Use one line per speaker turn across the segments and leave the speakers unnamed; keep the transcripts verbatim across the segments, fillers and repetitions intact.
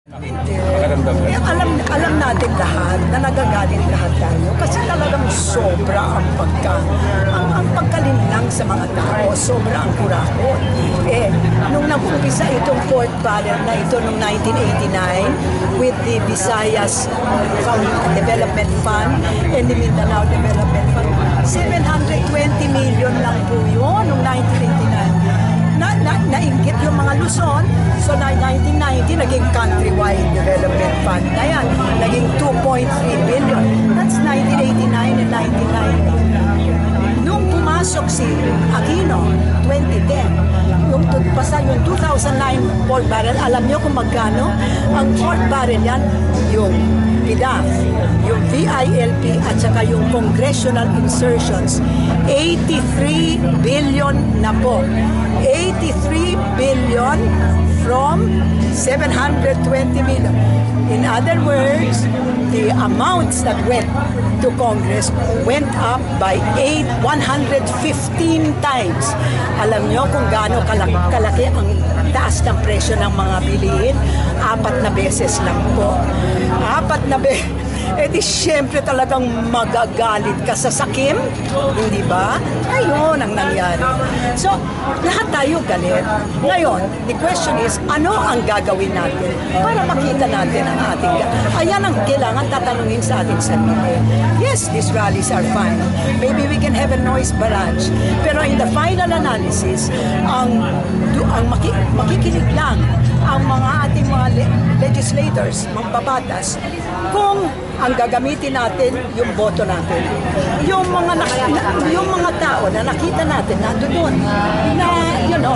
Eh, alam alam natin lahat na nagagalit lahat tayo kasi talagang sobra ang pagka ang, ang pagkalinlang sa mga tao, sobra ang kurakot. Eh, nung nag-umpisa itong fourth barrel na ito noong nineteen eighty-nine with the Visayas Development Fund and the Mindanao Development Fund, seven hundred twenty million lang po yun noong nineteen eighty-nine. Na, na, nainggit yung mga Luzon, so na nineteen ninety, naging countrywide development fund na yan, naging two point three billion. That's nineteen eighty-nine and nineteen ninety. Nung pumasok si Aquino, twenty ten, yung basta yung two thousand nine fourth barrel, alam niyo kung magkano? Ang fourth barrel yan, yung P D A F, yung V I L P at saka yung congressional insertions, eighty-three billion na po. eighty-three billion from seven hundred twenty million. In other words, the amounts that went to Congress went up by one hundred fifteen times. Alam nyo kung gaano kalaki, kalaki ang taas ng presyo ng mga bilihin? Apat na beses lang po. Apat na beses. Eh di syempre talagang magagalit ka sa sakim, hindi ba? Ayun ang nangyari. So, lahat tayo galit. Ngayon, the question is, ano ang gagawin natin para makita natin ang ating galit? Ayan ang kailangan tatanungin sa ating sarili. Yes, these rallies are fine. Maybe we can have a noise barrage. Pero in the final analysis, ang, ang maki, makikinig lang ang mga ating mga le- legislators, mambabatas, kung ang gagamitin natin yung boto natin. Yung mga na, yung mga tao na nakita natin nandoon na, you know,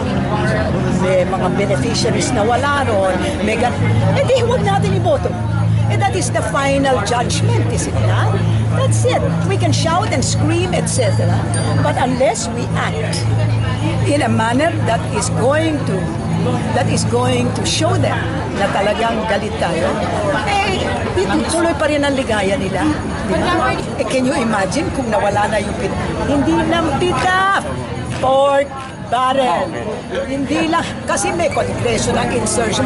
may mga beneficiaries na wala ron, may gan- eh di huwag natin iboto. And that is the final judgment, is it not? That's it. We can shout and scream, et cetera. But unless we act in a manner that is going to that is going to show them na talagang galit tayo, eh, tuloy pa rin ang ligaya nila. Diba? Eh, can you imagine kung nawala na yung pit? Hindi lang pita, pork barrel. Hindi lang, kasi may congressional insertion.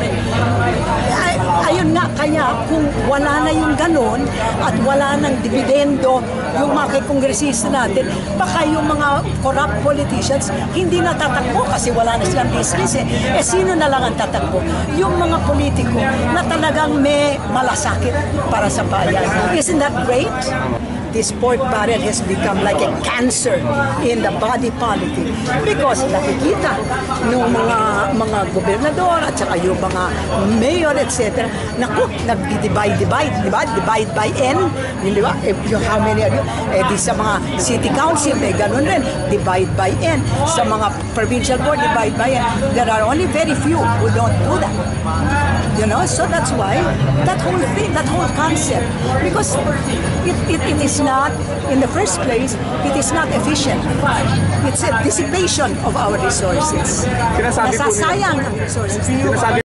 Ay, ayun nga, kaya kung wala na yung ganon at wala ng dividendo yung mga kongresista natin, baka yung mga corrupt politicians hindi na tatakbo kasi wala na silang business eh. Eh sino na lang ang tatakbo? Yung mga politiko na talagang may malasakit para sa bayan. Isn't that great? This pork barrel has become like a cancer in the body politic because nakikita ng mga mga gobernador at saka yung mga mayor, et cetera. Naku, nag-divide, divide, divide, divide by N. Di ba? Eh, how many are you? Eh, di sa mga city council, may ganun rin. Divide by N. Sa mga provincial board, divide by N. There are only very few who don't do that. You know, so that's why that whole thing, that whole concept, because it, it, it is not, in the first place, it is not efficient. It's a dissipation of our resources. Nasasayang ang resources.